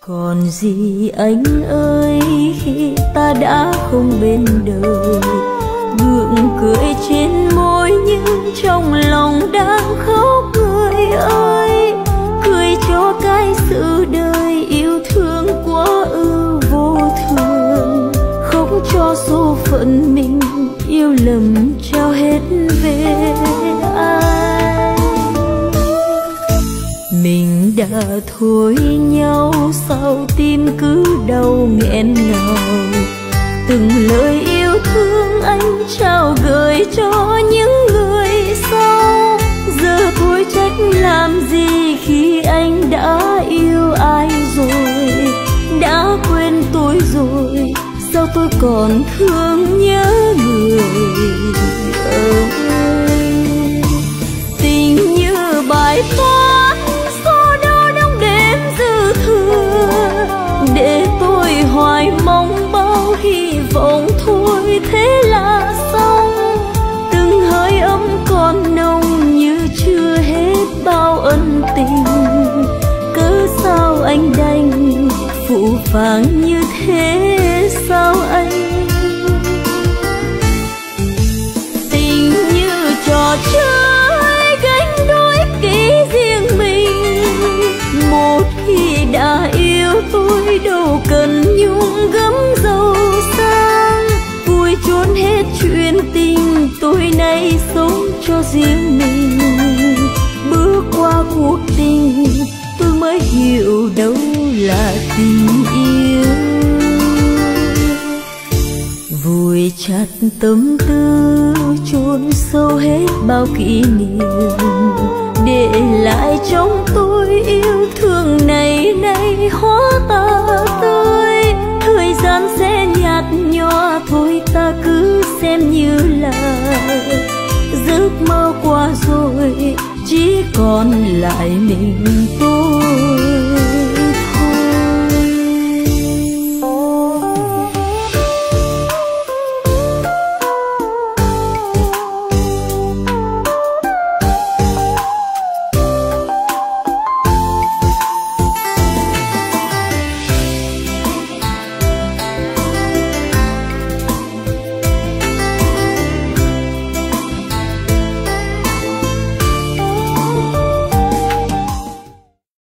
Còn gì anh ơi khi ta đã không bên đời, gượng cười trên môi nhưng trong lòng đang khóc người ơi. Cười cho cái sự đời yêu thương quá ư vô thường, khóc cho số phận mình yêu lầm trao hết về ai. Mình đã thôi nhau sao tim cứ đau nghẹn ngào, từng lời yêu thương anh trao gửi cho những người sau. Giờ thôi trách làm gì khi anh đã yêu ai rồi, đã quên tôi rồi sao tôi còn thương nhớ người ơi. Tình như bài toán số đo đong đêm dư thừa, để tôi hoài mong bao hy vọng thôi thế là xong. Từng hơi ấm còn nồng như chưa hết bao ân tình, cớ sao anh đành phụ phàng như thế sao anh. Tình như trò chơi gánh đôi ký riêng mình, một khi đã yêu tôi đâu cần nhung gấm giàu sang. Vui trốn hết chuyện tình tôi nay sống cho riêng mình, bước qua cuộc tình tôi mới hiểu đâu là tình yêu. Vùi chặt tâm tư chôn sâu hết bao kỷ niệm, để lại trong tôi yêu thương này nay hóa ta tươi. Thời gian sẽ nhạt nhòa thôi ta cứ xem như là giấc mơ qua rồi, chỉ còn lại mình tôi.